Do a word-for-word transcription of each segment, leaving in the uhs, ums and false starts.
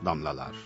damlalar.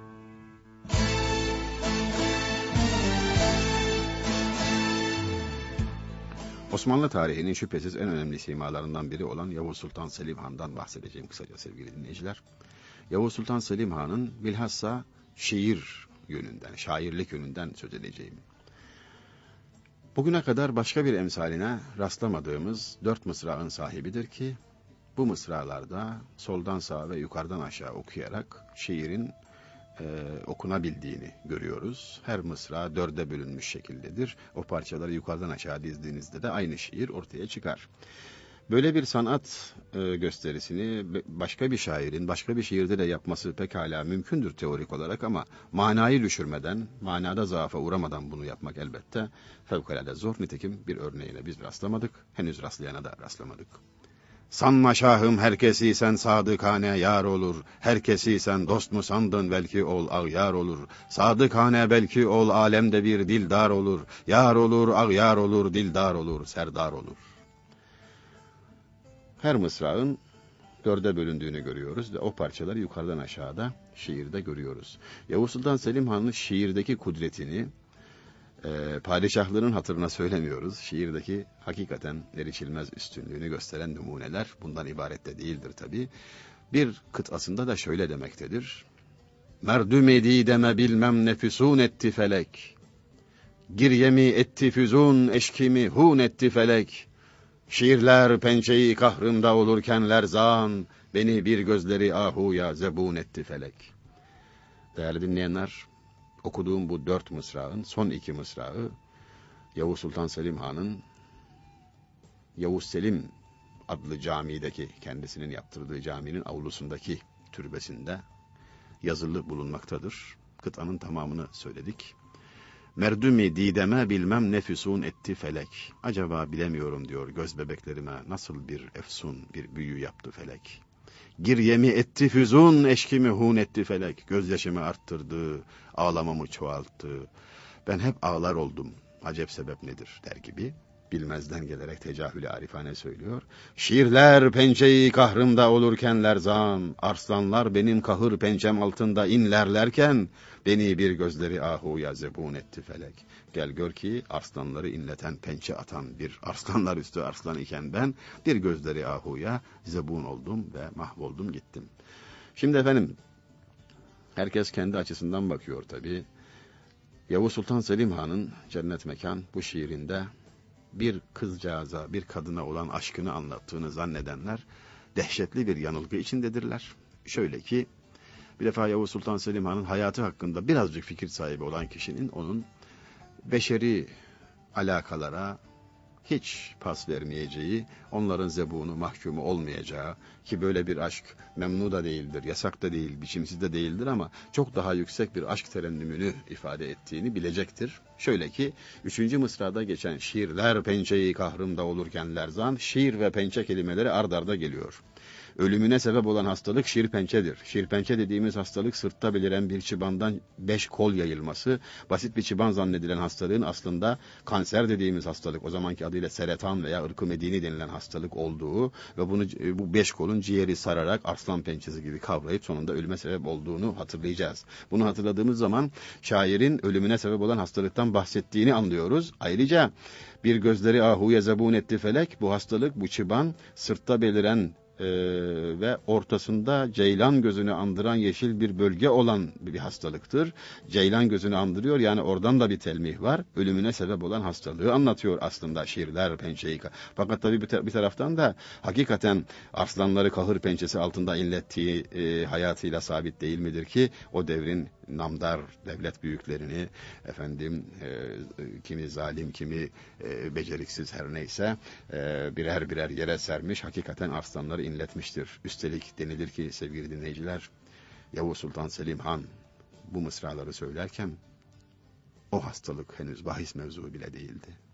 Osmanlı tarihinin şüphesiz en önemli simalarından biri olan Yavuz Sultan Selim Han'dan bahsedeceğim kısaca sevgili dinleyiciler. Yavuz Sultan Selim Han'ın bilhassa şiir yönünden, şairlik yönünden söz edeceğim. Bugüne kadar başka bir emsaline rastlamadığımız dört mısrağın sahibidir ki, bu mısralarda soldan sağa ve yukarıdan aşağı okuyarak şiirin e, okunabildiğini görüyoruz. Her mısra dörde bölünmüş şekildedir. O parçaları yukarıdan aşağı dizdiğinizde de aynı şiir ortaya çıkar. Böyle bir sanat e, gösterisini başka bir şairin, başka bir şiirde de yapması pekala mümkündür teorik olarak ama manayı düşürmeden, manada zaafa uğramadan bunu yapmak elbette fevkalade zor. Nitekim bir örneğine biz rastlamadık, henüz rastlayana da rastlamadık. Sanma şahım herkesi sen sadıkane yar olur, herkesi sen dost mu sandın belki ol ağyar olur, sadıkane belki ol alemde bir dildar olur, yar olur ağyar olur dildar olur serdar olur. Her mısrağın dörde bölündüğünü görüyoruz ve o parçaları yukarıdan aşağıda şiirde görüyoruz. Yavuz Sultan Selim Han'ın şiirdeki kudretini e, padişahlığının hatırına söylemiyoruz. Şiirdeki hakikaten erişilmez üstünlüğünü gösteren numuneler bundan ibaret de değildir tabii. Bir kıtasında da şöyle demektedir. Merdüm edideme bilmem nefüsun etti felek. Giryemi etti füzun eşkimi hun etti felek. Şiirler pençeyi kahrımda olurken lerzan, beni bir gözleri ahuya zebun etti felek. Değerli dinleyenler, okuduğum bu dört mısrağın son iki mısrağı, Yavuz Sultan Selim Han'ın Yavuz Selim adlı camideki, kendisinin yaptırdığı caminin avlusundaki türbesinde yazılı bulunmaktadır. Kıtanın tamamını söyledik. Merdümi dideme bilmem nefüsun etti felek. Acaba bilemiyorum diyor göz bebeklerime nasıl bir efsun, bir büyü yaptı felek. Giryemi etti füzun, eşkimi hun etti felek. Gözyaşımı arttırdı, ağlamamı çoğalttı. Ben hep ağlar oldum, acep sebep nedir der gibi. Bilmezden gelerek tecahülü arifane söylüyor. Şiirler pençeyi kahrımda olurken lerzan, arslanlar benim kahır pençem altında inlerlerken, beni bir gözleri ahuya zebun etti felek. Gel gör ki arslanları inleten, pençe atan bir arslanlar üstü arslan iken ben, bir gözleri ahuya zebun oldum ve mahvoldum gittim. Şimdi efendim, herkes kendi açısından bakıyor tabii. Yavuz Sultan Selim Han'ın cennet mekan bu şiirinde, bir kızcağıza, bir kadına olan aşkını anlattığını zannedenler dehşetli bir yanılgı içindedirler. Şöyle ki, bir defa Yavuz Sultan Selim Han'ın hayatı hakkında birazcık fikir sahibi olan kişinin onun beşeri alakalara hiç pas vermeyeceği, onların zebunu, mahkumu olmayacağı ki böyle bir aşk memnu da değildir, yasak da değil, biçimsiz de değildir ama çok daha yüksek bir aşk terennümünü ifade ettiğini bilecektir. Şöyle ki, üçüncü mısrada geçen şiirler pençeyi kahrımda olurken lerzan, şiir ve pençe kelimeleri ard arda geliyor. Ölümüne sebep olan hastalık şiirpençedir. Şiirpençe dediğimiz hastalık sırtta beliren bir çıbandan beş kol yayılması, basit bir çıban zannedilen hastalığın aslında kanser dediğimiz hastalık, o zamanki adıyla seretan veya ırkı medini denilen hastalık olduğu ve bunu bu beş kolun ciğeri sararak arslan pençesi gibi kavrayıp sonunda ölüme sebep olduğunu hatırlayacağız. Bunu hatırladığımız zaman şairin ölümüne sebep olan hastalıktan bahsettiğini anlıyoruz. Ayrıca bir gözleri ahuya zebun etti felek, bu hastalık, bu çıban sırtta beliren Ee, ve ortasında ceylan gözünü andıran yeşil bir bölge olan bir hastalıktır. Ceylan gözünü andırıyor, yani oradan da bir telmih var. Ölümüne sebep olan hastalığı anlatıyor aslında şiirler pençeyi. Fakat tabii bir, ta- bir taraftan da hakikaten arslanları kahır pençesi altında inlettiği e, hayatıyla sabit değil midir ki o devrin namdar devlet büyüklerini efendim e, kimi zalim kimi e, beceriksiz her neyse e, birer birer yere sermiş, hakikaten arslanları inletmiştir. Üstelik denilir ki sevgili dinleyiciler, Yavuz Sultan Selim Han bu mısraları söylerken o hastalık henüz bahis mevzu bile değildi.